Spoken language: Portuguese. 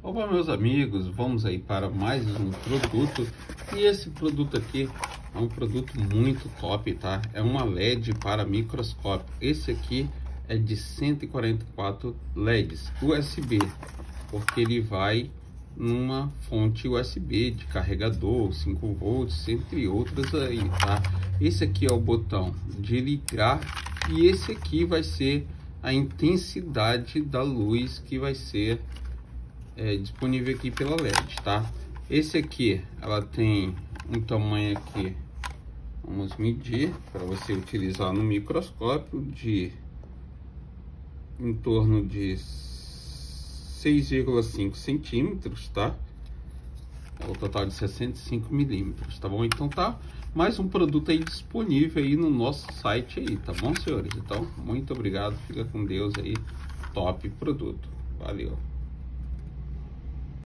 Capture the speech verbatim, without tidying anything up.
Opa, meus amigos, vamos aí para mais um produto. E esse produto aqui é um produto muito top, tá? É uma L E D para microscópio. Esse aqui é de cento e quarenta e quatro L E Ds U S B, porque ele vai numa fonte U S B de carregador, cinco volts, entre outras aí, tá? Esse aqui é o botão de ligar e esse aqui vai ser a intensidade da luz que vai ser é, disponível aqui pela L E D, tá? Esse aqui, ela tem um tamanho aqui, vamos medir para você utilizar no microscópio, de em torno de seis vírgula cinco centímetros, tá? É o total de sessenta e cinco milímetros, tá bom? Então tá mais um produto aí disponível aí no nosso site aí, tá bom, senhores? Então, muito obrigado, fica com Deus aí, top produto, valeu!